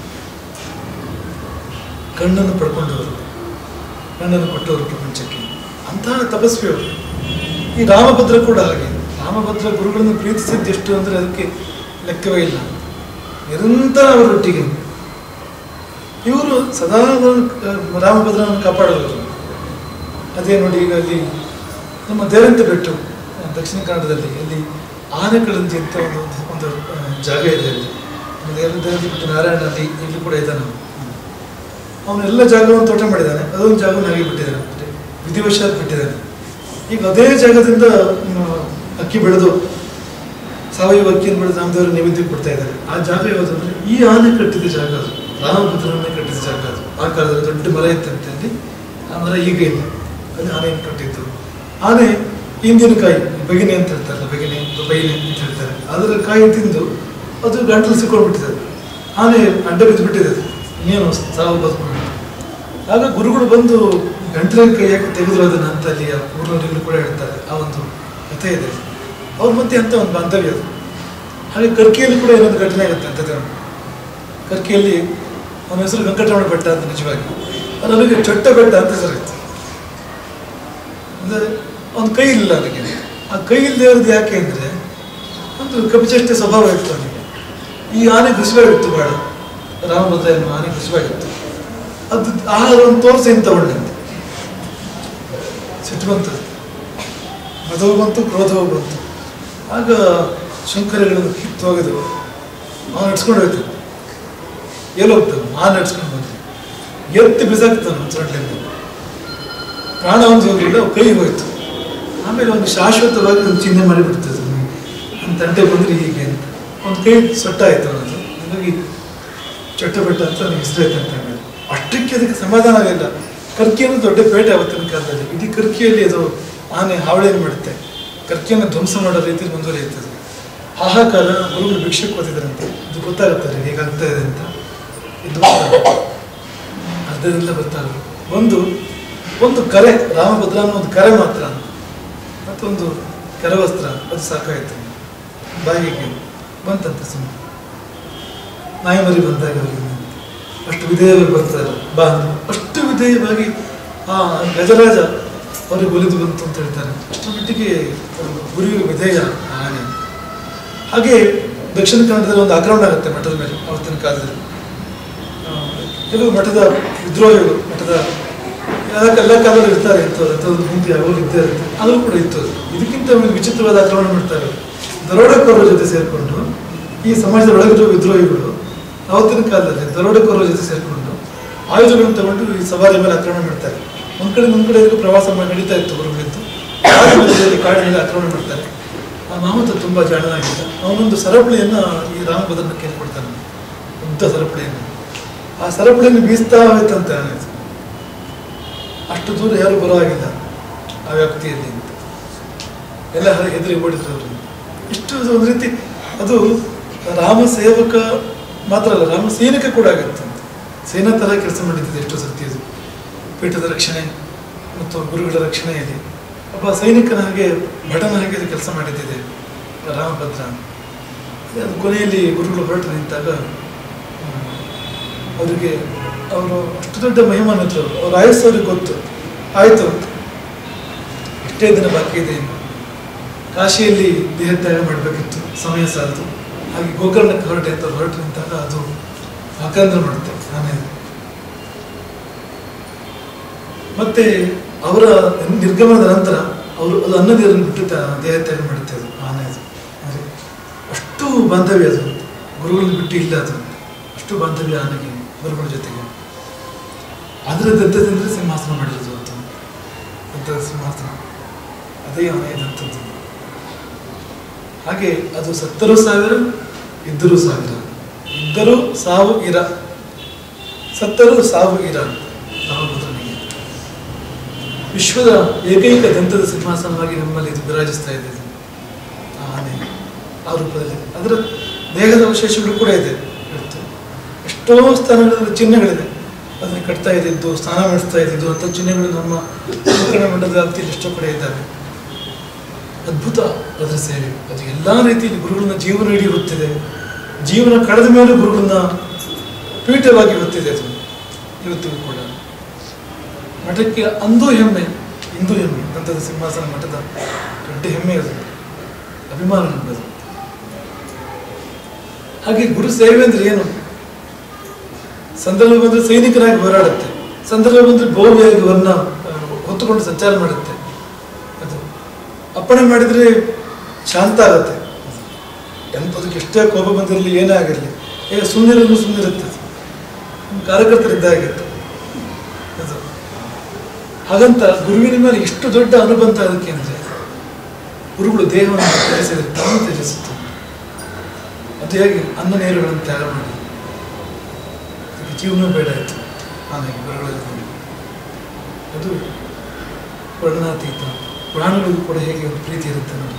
ಕಣ್ಣನ್ನು ಪಡ್ಕೊಂಡವರು, ಕಣ್ಣನ್ನು ಕೊಟ್ಟವರು ಪ್ರಪಂಚಕ್ಕೆ. ಅಂತಹ ತಪಸ್ವಿಯವರು. ಈ ರಾಮಭದ್ರ ಕೂಡ ಹಾಗೆ. ರಾಮಭದ್ರ ಗುರುಗಳನ್ನು ಪ್ರೀತಿಸಿದ್ದೆಷ್ಟು ಅಂದರೆ ಅದಕ್ಕೆ ಲೆಕ್ಕವೇ ಇಲ್ಲ. ನಿರಂತರ ಅವರೊಟ್ಟಿಗೆ ಇವರು ಸದಾ ರಾಮಭದ್ರನನ್ನು ಕಾಪಾಡೋರು. ಅದೇ ನೋಡಿ, ಈಗ ಅಲ್ಲಿ ನಮ್ಮ ದೇರಂತ ಬೆಟ್ಟು ದಕ್ಷಿಣ ಕನ್ನಡದಲ್ಲಿ ಅಲ್ಲಿ ಆನೆಕಳಂಜಿ ಅಂತ ಒಂದು ಒಂದು ಜಾಗ ಇದೆ. ಅಲ್ಲಿ ನಮ್ಮ ದೇರಂತ ಬೆಟ್ಟು ನಾರಾಯಣ ಅಲ್ಲಿ ಇಲ್ಲಿ ಕೂಡ ಇದ್ದಾನೆ. ಅವನು ಎಲ್ಲ ಜಾಗವನ್ನು ತೋಟ ಮಾಡಿದ್ದಾನೆ, ಅದೊಂದು ಜಾಗವನ್ನು ಹಾಗೆ ಬಿಟ್ಟಿದ್ದಾನೆ, ವಿಧಿವಶಾತ್ ಬಿಟ್ಟಿದ್ದಾನೆ. ಈಗ ಅದೇ ಜಾಗದಿಂದ ಅಕ್ಕಿ ಬೆಳೆದು ಸಾವಯವ ಅಕ್ಕಿಯನ್ನು ಬೆಳೆದು ರಾಮದೇವರ ನೈವೇದ್ಯ ಕೊಡ್ತಾ ಇದ್ದಾರೆ. ಆ ಜಾಗ ಯಾವುದು ಅಂದರೆ ಈ ಆನೆ ಕಟ್ಟಿದ ಜಾಗ, ಅದು ರಾಮಭದ್ರನೇ ಕಟ್ಟಿದ ಜಾಗ. ಅದು ಆ ಕಾಲದಲ್ಲಿ ದೊಡ್ಡ ಮರ ಇತ್ತಂತೆ ಅಲ್ಲಿ. ಆ ಮರ ಈಗ ಇಲ್ಲ, ಅಲ್ಲಿ ಆನೆಯನ್ನು ಕಟ್ಟಿದ್ದು. ಆನೆ ಹಿಂದಿನ ಕಾಯಿ ಬಗಿನೆ ಅಂತ ಹೇಳ್ತಾರಲ್ಲ, ಬಗಿನೆ ಬೈನೆ ಅಂತ ಹೇಳ್ತಾರೆ, ಅದರ ಕಾಯಿ ತಿಂದು ಅದು ಗಂಟಲು ಸಿಕ್ಕೊಂಡ್ಬಿಟ್ಟಿದೆ. ಆನೆ ಅಡ್ಡ ಬಿದ್ದು ಬಿಟ್ಟಿದೆ, ಇನ್ನೇನು ಸಾವು ಬದುಕೊಂಡು. ಆಗ ಗುರುಗಳು ಬಂದು ಗಂಟಲ ಕೈ ಯಾಕೆ ತೆಗೆದ್ರು ಅದನ್ನು ಅಂತ ಅಲ್ಲಿ ಆ ಪೂರ್ಣರಿಗಳು ಕೂಡ ಹೇಳ್ತಾರೆ. ಆ ಒಂದು ಕಥೆ ಇದೆ ಅವ್ರ ಮತ್ತೆ ಅಂತ ಒಂದು ಬಾಂಧವ್ಯ ಅದು. ಹಾಗೆ ಕರ್ಕಿಯಲ್ಲಿ ಕೂಡ ಏನೊಂದು ಘಟನೆ ಆಗುತ್ತೆ ಅಂಥದ್ದು. ಕರ್ಕಿಯಲ್ಲಿ ಅವನ ಹೆಸರು ವೆಂಕಟರಮಣ ಬೆಟ್ಟ ಅಂತ ನಿಜವಾಗಿ. ಅದು ನನಗೆ ಚೊಟ್ಟ ಬೆಟ್ಟ ಅಂತ ಹೆಸರಿತ್ತು. ಅಂದರೆ ಒಂದು ಕೈ ಇಲ್ಲ ನನಗೆ. ಆ ಕೈ ಇಲ್ಲದೆ ಇರೋದು ಯಾಕೆ ಅಂದರೆ ಒಂದು ಕಪಿಚಷ್ಟೇ ಸ್ವಭಾವ ಇತ್ತು ನನಗೆ. ಈ ಆನೆ ಗುಸುವಾಗಿತ್ತು ಭಾಳ, ರಾಮಭದ್ರ ಎನ್ನುವ ಆನೆ ಗುಸುವಾಗಿತ್ತು. ಅದು ಆಹಾರವನ್ನು ತೋರಿಸಿ ಅಂತ ಒಳ್ಳೆ ಸಿಟ್ಟು ಬಂತು, ಮದವು ಬಂತು, ಕ್ರೋಧವು ಬಂತು. ಆಗ ಶಂಕರಗಳನ್ನು ಕಿತ್ತು ಹೋಗಿದ್ದು ಅವನು ನಡ್ಸ್ಕೊಂಡು ಹೋಯ್ತು. ಎಲ್ಲೋಗ್ತಾನೆ ಆ ನಡ್ಸ್ಕೊಂಡು ಬಂದು ಎತ್ತಿ ಬಿಸಾಕ್ತಾನೆ ಸೊಡ್ಲಿಂದ. ಪ್ರಾಣ ಒಂದು ಹೋಗಲಿಲ್ಲ, ಕೈ ಹೋಯ್ತು. ಆಮೇಲೆ ಒಂದು ಶಾಶ್ವತವಾಗಿ ಒಂದು ಚಿಹ್ನೆ ಮಾಡಿಬಿಡ್ತದೆ, ಒಂದು ತಂಟೆ ಬಂದರೆ ಹೀಗೆ ಅಂತ. ಒಂದು ಕೈ ಸೊಟ್ಟಾಯಿತು ಅನ್ನೋದು, ಹಾಗಾಗಿ ಚೊಟ್ಟ ಬೆಟ್ಟ ಅಂತ ನನಗೆ ಹೆಸರಾಯ್ತು ಅಂತ. ಆಮೇಲೆ ಅಷ್ಟಕ್ಕೆ ಅದಕ್ಕೆ ಸಮಾಧಾನ ಆಗಿಲ್ಲ. ಕರ್ಕಿಯನ್ನು ದೊಡ್ಡ ಪೇಟೆ ಆವತ್ತಿನ ಕಾಲದಲ್ಲಿ. ಇಡೀ ಕರ್ಕಿಯಲ್ಲಿ ಅದು ಆನೆ ಹಾವಳಿಯನ್ನು ಮಾಡುತ್ತೆ, ಕರ್ಕಿಯನ್ನು ಧ್ವಂಸ ಮಾಡೋ ರೀತಿಯಲ್ಲಿ ಮುಂದುವರಿಯುತ್ತದೆ. ಹಾಹಾಕಾರ ಗುರುಗಳು ಭಿಕ್ಷಕ್ಕೆ ಓದಿದ್ರಂತೆ. ಇದು ಗೊತ್ತಾಗುತ್ತಾರೆ ಹೇಗಾಗ್ತಾ ಇದೆ ಅಂತ. ಇದು ಅರ್ಧದಿಂದ ಬರ್ತಾರೆ ಒಂದು ಒಂದು ಕರೆ, ರಾಮಭದ್ರ ಅನ್ನೋ ಒಂದು ಕರೆ ಮಾತ್ರ, ಮತ್ತೊಂದು ಕರವಸ್ತ್ರ, ಅದು ಸಾಕಾಯಿತು. ಬಾಯಿಗೆ ಬಂತಂತೆ ಸುಮ್ಮನೆ ನಾಯಿ ಮರಿ ಬಂದಾಗ ಅವರಿಗೆ ಅಷ್ಟು ವಿಧೇಯವಾಗಿ ಬರ್ತಾರೆ. ಬಾ ಅಷ್ಟು ವಿಧೇಯವಾಗಿ ಆ ಗಜರಾಜ ಅವ್ರಿಗೆ ಒಲಿದು ಬಂತು ಅಂತ ಹೇಳ್ತಾರೆ. ಅಷ್ಟರ ಮಟ್ಟಿಗೆ ಗುರುವಿಗೆ ವಿಧೇಯ ಆನೆ. ಹಾಗೆ ದಕ್ಷಿಣ ಕನ್ನಡದಲ್ಲಿ ಒಂದು ಆಕ್ರಮಣ ಆಗುತ್ತೆ ಮಠದ ಮೇಲೆ ಆವತ್ತಿನ ಕಾಲದಲ್ಲಿ. ಕೆಲವು ಮಠದ ವಿದ್ರೋಹಿಗಳು, ಮಠದ ಎಲ್ಲ ಕಾಲದಲ್ಲಿ ಇರ್ತಾರೆ ಇಂಥವ್ರು, ಅಂಥದ್ದು ಗುಂಪು ಯಾವಾಗಲೂ ಇದ್ದೇ ಇರುತ್ತೆ. ಆದರೂ ಕೂಡ ಇತ್ತು. ಇದಕ್ಕಿಂತ ಒಂದು ವಿಚಿತ್ರವಾದ ಆಕ್ರಮಣ ಮಾಡ್ತಾರೆ. ದರೋಡೆಕೋರರ ಜೊತೆ ಸೇರಿಕೊಂಡು ಈ ಸಮಾಜದ ಒಳಗಿರುವ ವಿದ್ರೋಹಿಗಳು ಆವತ್ತಿನ ಕಾಲದಲ್ಲಿ ದರೋಡೆಕೋರರ ಜೊತೆ ಸೇರಿಕೊಂಡು ಆಯುಧಗಳನ್ನು ತಗೊಂಡು ಈ ಸವಾರಿ ಮೇಲೆ ಆಕ್ರಮಣ ಮಾಡ್ತಾರೆ. ಒಂದ್ ಕಡೆ ಒಂದ್ ಕಡೆ ಪ್ರವಾಸ ಮಾಡಿ ನಡೀತಾ ಇತ್ತು ಗುರುಗಳಿದ್ದು. ಕಾಡಿನಲ್ಲಿ ಆಕ್ರಮಣ ಮಾಡ್ತಾರೆ. ಆ ಮಾಮತ ತುಂಬಾ ಜಾಣನಾಗಿದ್ದ. ಅವನೊಂದು ಸರಪಳಿಯನ್ನ ಈ ರಾಮಭದ್ರನ ಕೇಳ್ಕೊಡ್ತಾನೆ, ಉದ್ದ ಸರಪಳಿಯನ್ನು. ಆ ಸರಪಳಿಯನ್ನು ಬೀಸ್ತಾ ಹೋಯ್ತಂತೆ. ಅಷ್ಟು ದೂರ ಯಾರು ಬರೋ ಆಗಿಲ್ಲ ಆ ವ್ಯಾಪ್ತಿಯಲ್ಲಿ ಅಂತ ಎಲ್ಲ ಹೆದರಿ ಓಡಿದ್ರು ಅವರು. ಇಷ್ಟು ಒಂದು ರೀತಿ ಅದು ರಾಮ ಸೇವಕ ಮಾತ್ರ ಅಲ್ಲ, ರಾಮ ಸೈನಿಕ ಕೂಡ ಆಗುತ್ತೆ. ಸೇನಾ ತರ ಕೆಲಸ ಮಾಡಿದ್ದಿದೆ ಎಷ್ಟೋ ಸರ್ತಿ. ಅದು ಪೀಠದ ರಕ್ಷಣೆ ಮತ್ತು ಗುರುಗಳ ರಕ್ಷಣೆಯಲ್ಲಿ ಒಬ್ಬ ಸೈನಿಕನ ಹಾಗೆ, ಭಟನ ಹಾಗೆ ಅದು ಕೆಲಸ ಮಾಡಿದ್ದಿದೆ ರಾಮಭದ್ರ. ಅದು ಕೊನೆಯಲ್ಲಿ ಗುರುಗಳು ಹೊರಟು ನಿಂತಾಗ ಅವರಿಗೆ ಅವರು ಅಷ್ಟು ದೊಡ್ಡ ಮಹಿಮಾನದ್ರು. ಅವ್ರ ಆಯಸ್ಸು ಅವ್ರಿಗೆ ಗೊತ್ತು. ಆಯಿತು, ಎಷ್ಟೇ ದಿನ ಬಾಕಿ ಇದೆ, ಕಾಶಿಯಲ್ಲಿ ದೇಹತ್ಯಾಗ ಮಾಡಬೇಕಿತ್ತು, ಸಮಯ ಸಾಲದು. ಹಾಗೆ ಗೋಕರ್ಣಕ್ಕೆ ಹೊರಟೆ ಅಂತ ಹೊರಟು ನಿಂತಾಗ ಅದು ಆಕ್ರಂದನ ಮಾಡುತ್ತೆ ಆನೆ. ಮತ್ತೆ ಅವರ ನಿರ್ಗಮನದ ನಂತರ ಅವರು ಅದು ಅನ್ನ ನೀರನ್ನು ಬಿಟ್ಟು ದೇಹತ್ಯಾಗ ಮಾಡುತ್ತೆ ಅದು ಆನೆ. ಅದು ಅಷ್ಟು ಬಾಂಧವ್ಯ, ಅದು ಗುರುಗಳನ್ನು ಬಿಟ್ಟು ಇಲ್ಲ, ಅದು ಅಷ್ಟು ಬಾಂಧವ್ಯ ಆನೆಗೆ ಗುರುಗಳ ಜೊತೆಗೆ. ಅದರ ದಂತದಿಂದ ಸಿಂಹಾಸನ ಮಾಡಿರೋದು ಅಂತ, ದಂತದ ಸಿಂಹಾಸನ ಅದೇ ಆನೆ ದಂತದ್ದು. ಹಾಗೆ ಅದು ಸತ್ತರೂ ಸಾವಿರ, ಇದ್ದರೂ ಸಾವಿರ. ಇದ್ದರೂ ಸಾವು ಇರ, ಸತ್ತರೂ ಸಾವು ಇರ. ರಾಮಭದ್ರನಿಗೆ ವಿಶ್ವದ ಏಕೈಕ ದಂತದ ಸಿಂಹಾಸನವಾಗಿ ನಮ್ಮಲ್ಲಿ ಇದು ವಿರಾಜಿಸ್ತಾ ಇದೆ ಆನೆ ಆ ರೂಪದಲ್ಲಿ. ಅದರ ದೇಹದ ಅವಶೇಷಗಳು ಕೂಡ ಇದೆ. ಎಷ್ಟೋ ಸ್ಥಾನಗಳಲ್ಲಿ ಚಿಹ್ನೆಗಳಿದೆ. ಅದನ್ನು ಕಟ್ತಾ ಇದ್ದಿದ್ದು, ಸ್ನಾನ ಮಾಡಿಸ್ತಾ ಇದ್ದಿದ್ದು ಅಂತ ಚಿಹ್ನೆಗಳು ನಮ್ಮ ಗೋಕರ್ಣ ಮಂಡಲದ ವ್ಯಾಪ್ತಿಯಲ್ಲಿ ಎಷ್ಟೋ ಕಡೆ ಇದ್ದಾವೆ. ಅದ್ಭುತ ಅದರ ಸೇವೆ. ಅದು ಎಲ್ಲ ರೀತಿಯಲ್ಲಿ ಗುರುಗಳನ್ನ ಜೀವನ ಇಡೀ ಹೊತ್ತಿದೆ. ಜೀವನ ಕಳೆದ ಮೇಲೆ ಗುರುಗಳನ್ನ ಪೀಠವಾಗಿ ಹೊತ್ತಿದೆ. ಅದು ಇವತ್ತಿಗೂ ಕೂಡ ಮಠಕ್ಕೆ ಅಂದೂ ಹೆಮ್ಮೆ, ಇಂದು ಹೆಮ್ಮೆ. ದಂತದ ಸಿಂಹಾಸನ ಮಠದ ದೊಡ್ಡ ಹೆಮ್ಮೆ ಅದು, ಅಭಿಮಾನ ಅದು. ಹಾಗೆ ಗುರು ಸೇವೆ ಅಂದ್ರೆ ಏನು? ಸಂದರ್ಭ ಬಂದ್ರೆ ಸೈನಿಕರಾಗಿ ಹೋರಾಡುತ್ತೆ, ಸಂದರ್ಭ ಬಂದ್ರೆ ಬಹುವಾಗಿ ವರ್ಣ ಹೊತ್ತುಕೊಂಡು ಸಂಚಾರ ಮಾಡುತ್ತೆ. ಅದು ಅಪ್ಪಣೆ ಮಾಡಿದ್ರೆ ಶಾಂತ ಆಗತ್ತೆ. ಎಂಥದಕ್ಕೆ ಎಷ್ಟೇ ಕೋಪ ಬಂದಿರಲಿ, ಏನೇ ಆಗಿರಲಿ, ಈಗ ಸುಮ್ಮನಿರಲು ಸುಮ್ಮನಿರುತ್ತೆ. ಕಾರ್ಯಕರ್ತರಿದ್ದಾಗಿತ್ತು ಅದು. ಹಾಗಂತ ಗುರುವಿನ ಮೇಲೆ ಎಷ್ಟು ದೊಡ್ಡ ಅನುಬಂಧ ಅದಕ್ಕೆ ಅಂದರೆ, ಗುರುಗಳು ದೇಹವನ್ನು ತ್ಯಜಿಸಿದರೆ ತಾನು ತ್ಯಜಿಸುತ್ತೆ. ಅದು ಹೇಗೆ ಅನ್ನ ನೀರುಗಳನ್ನು ತ್ಯಾಗ ಮಾಡಿ ಅದಕ್ಕೆ ಜೀವನ ಬೇಡ ಆಯಿತು. ಆಮೇಲೆ ಗುರುಗಳಲ್ಲಿ ನೋಡಿ ಅದು ವರ್ಣನಾತೀತ. ಪ್ರಾಣಿಗಳಿಗೂ ಕೂಡ ಹೇಗೆ ಒಂದು ಪ್ರೀತಿ ಇರುತ್ತೆ ನೋಡಿ.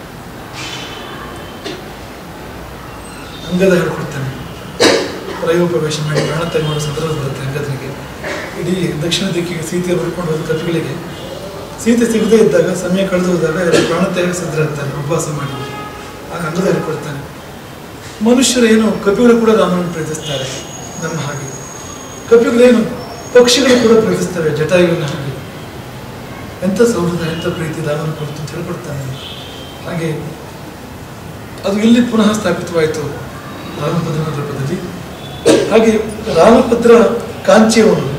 ಅಂಗದ ಹೇಳ್ಕೊಡ್ತಾನೆ, ಪ್ರಯೋಪವೇಶ ಮಾಡಿ ಪ್ರಾಣ ತ್ಯಾಗ ಮಾಡೋ ಸಂದರ್ಭ ಬರುತ್ತೆ ಅಂಗದನಿಗೆ. ಇಡೀ ದಕ್ಷಿಣ ದಿಕ್ಕಿಗೆ ಸೀತೆ ಬರ್ಕೊಂಡು ಹೋದ ಕಪಿಗಳಿಗೆ ಸೀತೆ ಸಿಗದೇ ಇದ್ದಾಗ, ಸಮಯ ಕಳೆದು ಹೋದಾಗ ಎಲ್ಲ ಪ್ರಾಣ ತ್ಯಾಗ ಸಿದ್ಧ ಇರ್ತಾರೆ ಉಪವಾಸ ಮಾಡಿ. ಆಗ ಅಂಗದ ಹೇಳ್ಕೊಡ್ತಾನೆ, ಮನುಷ್ಯರೇನು ಕಪಿಗಳು ಕೂಡ ರಾಮನನ್ನು ಪ್ರೀತಿಸ್ತಾರೆ ನಮ್ಮ ಹಾಗೆ. ಕಪಿಗಳೇನು ಪಕ್ಷಿಗಳು ಕೂಡ ಪ್ರೀತಿಸ್ತವೆ ಜಟಾಯುವಿನ ಹಾಗೆ. ಎಂಥ ಸೌಹೃದ, ಎಂಥ ಪ್ರೀತಿ ರಾಮನ ಕುರಿತು ಅಂತ ಹೇಳ್ಕೊಡ್ತಾನೆ. ಹಾಗೆ ಅದು ಇಲ್ಲಿ ಪುನಃ ಸ್ಥಾಪಿತವಾಯಿತು ರಾಮಭದ್ರನ ರೂಪದಲ್ಲಿ. ಹಾಗೆ ರಾಮಭದ್ರ ಕಾಂಚಿಯವನು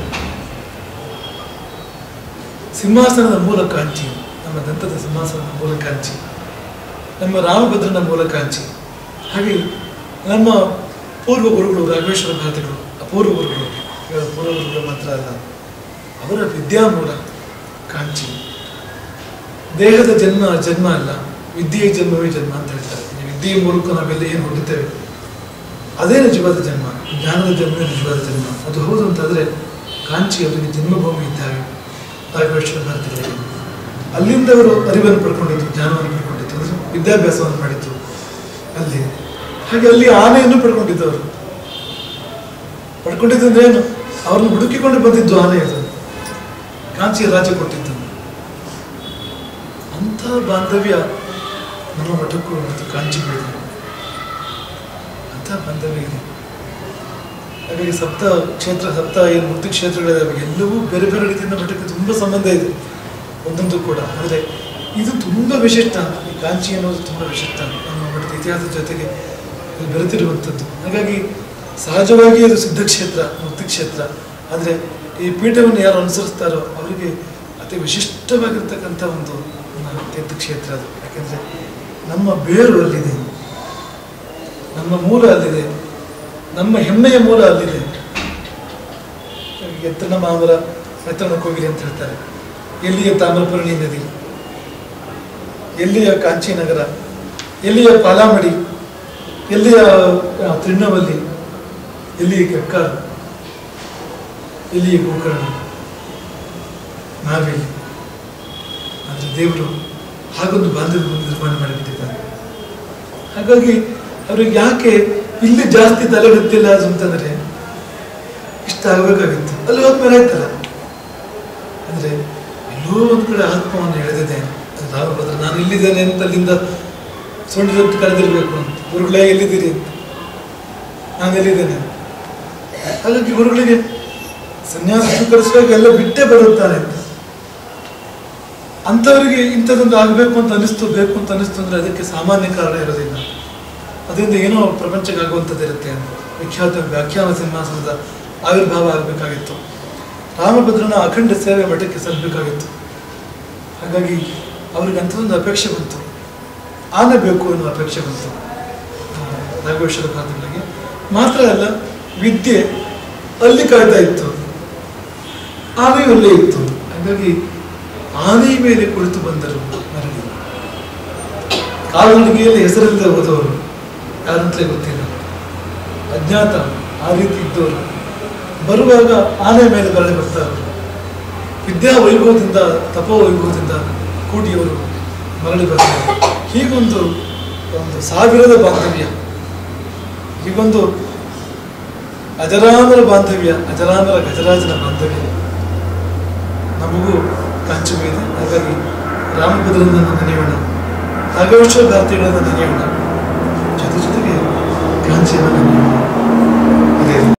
ಸಿಂಹಾಸನದ ಮೂಲ ಕಾಂಚಿ, ನಮ್ಮ ದಂತದ ಸಿಂಹಾಸನದ ಮೂಲ ಕಾಂಚಿ, ನಮ್ಮ ರಾಮಭದ್ರನ ಮೂಲ ಕಾಂಚಿ. ಹಾಗೆ ನಮ್ಮ ಪೂರ್ವ ಗುರುಗಳು ರಾಘವೇಶ್ವರ ಭಾರತಿಗಳು, ಅಪೂರ್ವ ಗುರುಗಳು, ಪೂರ್ವ ಗುರುಗಳು ಮಾತ್ರ ಅಲ್ಲ, ಅವರ ವಿದ್ಯಾಮೂಲ ಕಾಂಚಿ. ದೇಹದ ಜನ್ಮ ಜನ್ಮ ಅಲ್ಲ, ವಿದ್ಯೆಯ ಜನ್ಮವೇ ಜನ್ಮ ಅಂತ ಹೇಳ್ತಾರೆ. ವಿದ್ಯೆಯ ಮೂಲಕ ನಾವೆಲ್ಲ ಏನು ಹೊಂದುತ್ತೇವೆ ಅದೇ ನಿಜವಾದ ಜನ್ಮ, ಜ್ಞಾನದ ಜನ್ಮವೇ ನಿಜವಾದ ಜನ್ಮ. ಅದು ಹೌದು ಅಂತಾದರೆ ಕಾಂಚಿ ಅವರಿಗೆ ಜನ್ಮಭೂಮಿ ಇದ್ದಾವೆ ರಾಘವೇಶ್ವರ ಭಾರತಿಗಳಿಗೆ. ಅಲ್ಲಿಂದ ಅವರು ಅರಿವನ್ನು ಪಡ್ಕೊಂಡಿದ್ದು, ಜ್ಞಾನವನ್ನು ಪಡ್ಕೊಂಡಿದ್ದು, ಅಂದರೆ ವಿದ್ಯಾಭ್ಯಾಸವನ್ನು ಮಾಡಿದ್ದು ಅಲ್ಲಿ. ಹಾಗೆ ಅಲ್ಲಿ ಆನೆಯನ್ನು ಪಡ್ಕೊಂಡಿದ್ದವರು. ಪಡ್ಕೊಂಡಿದ್ದು ಅಂದ್ರೆ ಏನು? ಅವ್ರನ್ನ ಹುಡುಕಿಕೊಂಡು ಬಂದಿದ್ದು ಆನೆ. ಅದು ಕಾಂಚಿಯ ರಾಜ ಕೊಟ್ಟಿದ್ದು. ಅಂಥ ಬಾಂಧವ್ಯ ನಮ್ಮ ಮಠಕ್ಕೂ ಮತ್ತು ಕಾಂಚಿಗೂ ಇದೆ. ಅಂಥ ಬಾಂಧವ್ಯ ಇದೆ. ಹಾಗಾಗಿ ಸಪ್ತ ಕ್ಷೇತ್ರ, ಸಪ್ತ ಏನು ಮುಕ್ತಿ ಕ್ಷೇತ್ರಗಳಿದ್ದಾವೆ, ಎಲ್ಲವೂ ಬೇರೆ ಬೇರೆ ರೀತಿಯಿಂದ ಮಠಕ್ಕೆ ತುಂಬ ಸಂಬಂಧ ಇದೆ ಒಂದೊಂದು ಕೂಡ. ಆದರೆ ಇದು ತುಂಬ ವಿಶಿಷ್ಟ. ಈ ಕಾಂಚಿ ಅನ್ನೋದು ತುಂಬ ವಿಶಿಷ್ಟ ನಮ್ಮ ಮಠದ ಇತಿಹಾಸದ ಜೊತೆಗೆ ಬೆರೆತಿರುವಂಥದ್ದು. ಹಾಗಾಗಿ ಸಹಜವಾಗಿ ಅದು ಸಿದ್ಧಕ್ಷೇತ್ರ, ಮುಕ್ತಿ ಕ್ಷೇತ್ರ. ಆದರೆ ಈ ಪೀಠವನ್ನು ಯಾರು ಅನುಸರಿಸ್ತಾರೋ ಅವರಿಗೆ ಅತಿ ವಿಶಿಷ್ಟವಾಗಿರ್ತಕ್ಕಂಥ ಒಂದು ತೀರ್ಥಕ್ಷೇತ್ರ ಅದು. ಯಾಕೆಂದರೆ ನಮ್ಮ ಬೇರು ಅಲ್ಲಿದೆ, ನಮ್ಮ ಮೂಲ ಅಲ್ಲಿದೆ, ನಮ್ಮ ಹೆಮ್ಮೆಯ ಮೂಲ ಅಲ್ಲಿದೆ. ಎತ್ತನ ಮಾಮರ ಎತ್ತನ ಕೋಗಿಲೆ ಅಂತ ಹೇಳ್ತಾರೆ. ಎಲ್ಲಿಯ ತಾಮ್ರಪರ್ಣಿ ನದಿ, ಎಲ್ಲಿಯ ಕಾಂಚೀನಗರ, ಎಲ್ಲಿಯ ಪಾಲಾಮಡಿ, ಎಲ್ಲಿಯ ತಿರುನವಲ್ಲಿ, ಎಲ್ಲಿಯ ಕಕ್ಕಾರ, ಎಲ್ಲಿಯ ಗೋಕರ್ಣ, ನಾವೆಲ್ಲಿ. ಆದರೆ ದೇವರು ಹಾಗೊಂದು ಬಾಂಧವ್ಯವನ್ನು ನಿರ್ಮಾಣ ಮಾಡಿಬಿಟ್ಟಿದ್ದಾರೆ. ಹಾಗಾಗಿ ಅವ್ರಿಗೆ ಯಾಕೆ ಇಲ್ಲಿ ಜಾಸ್ತಿ ತಲೆ ಗೊತ್ತಿಲ್ಲ ಅದು ಅಂತಂದರೆ ಇಷ್ಟ ಆಗಬೇಕಾಗಿತ್ತು. ಅಲ್ಲಿ ಹೋದ್ಮೇಲೆ ಆಯ್ತಲ್ಲ. ಅಂದರೆ ಎಲ್ಲೋ ಒಂದು ಕಡೆ ಆತ್ಮವನ್ನು ಎಳೆದಿದೆ. ರಾಮಭದ್ರ ನಾನು ಇಲ್ಲಿದ್ದೇನೆ ಅಂತ ಅಲ್ಲಿಂದ ಸೊಂಡಿದಂತ ಕರೆದಿರ್ಬೇಕು ಅಂತ. ಗುರುಗಳೇ ಎಲ್ಲಿದ್ದೀರಿ ಅಂತ, ನಾನು ಎಲ್ಲಿದ್ದೇನೆ. ಹಾಗಾಗಿ ಗುರುಗಳಿಗೆ ಸನ್ಯಾಸ ಸ್ವೀಕರಿಸುವಾಗ ಎಲ್ಲ ಬಿಟ್ಟೇ ಬರುತ್ತಾನೆ ಅಂತ. ಅಂಥವರಿಗೆ ಇಂಥದ್ದೊಂದು ಆಗಬೇಕು ಅಂತ ಅನಿಸ್ತು, ಬೇಕು ಅಂತ ಅನಿಸ್ತು ಅಂದರೆ ಅದಕ್ಕೆ ಸಾಮಾನ್ಯ ಕಾರಣ ಇರೋದಿಲ್ಲ. ಅದರಿಂದ ಏನೋ ಪ್ರಪಂಚಕ್ಕೆ ಆಗುವಂಥದ್ದು ಇರುತ್ತೆ ಅಂತ. ವಿಖ್ಯಾತ ವ್ಯಾಖ್ಯಾನ ಸಿಂಹಾಸನದ ಆವಿರ್ಭಾವ ಆಗಬೇಕಾಗಿತ್ತು. ರಾಮಭದ್ರನ ಅಖಂಡ ಸೇವೆ ಮಠಕ್ಕೆ ಸಲ್ಲಬೇಕಾಗಿತ್ತು. ಹಾಗಾಗಿ ಅವ್ರಿಗೆ ಅಂಥದ್ದೊಂದು ಅಪೇಕ್ಷೆ ಬಂತು. ಆನೆ ಬೇಕು ಅನ್ನೋ ಅಪೇಕ್ಷೆ ಬಂತು ರಾಘವೇಶ್ವರ ಭಾರತಿಗಳಿಗೆ. ಮಾತ್ರ ಅಲ್ಲ, ವಿದ್ಯೆ ಅಲ್ಲಿ ಕಾಯ್ತಾ ಇತ್ತು, ಆನೆಯು ಅಲ್ಲೇ ಇತ್ತು. ಹಾಗಾಗಿ ಆನೆಯ ಮೇಲೆ ಕುಳಿತು ಬಂದರು ಮರಳಿ. ಕಾಲ್ನಡಿಗೆಯಲ್ಲಿ ಹೆಸರಿಲ್ಲದೆ ಹೋದವರು ಯಾರಂತಲೇ ಗೊತ್ತಿಲ್ಲ, ಅಜ್ಞಾತ ಆ ರೀತಿ ಇದ್ದವರು ಬರುವಾಗ ಆನೆ ಮೇಲೆ ಬರಲಿ ಬರ್ತಾರೆ. ವಿದ್ಯಾ ವೈಭವದಿಂದ, ತಪೋ ವೈಭವದಿಂದ ಕೂಡಿಯವರು ಮರಳಿ ಬರ್ತಾರೆ. ಹೀಗೊಂದು ಒಂದು ಸಾವಿರದ ಬಾಂಧವ್ಯ, ಹೀಗೊಂದು ಅಜರಾಮರ ಬಾಂಧವ್ಯ, ಅಜರಾಮರ ಗಜರಾಜನ ಬಾಂಧವ್ಯ ನಮಗೂ ಕಾಂಚನ ಇದೆ. ಹಾಗಾಗಿ ರಾಮಭದ್ರನನ್ನು ನೆನೆಯೋಣ, ರಾಘವೇಶ್ವರ ಭಾರತಿಗಳನ್ನು ನೆನೆಯೋಣ, ಜೊತೆ ಜೊತೆಗೆ ಕಾಂಚಿಯನ್ನು ನೆನೆಯೋಣ.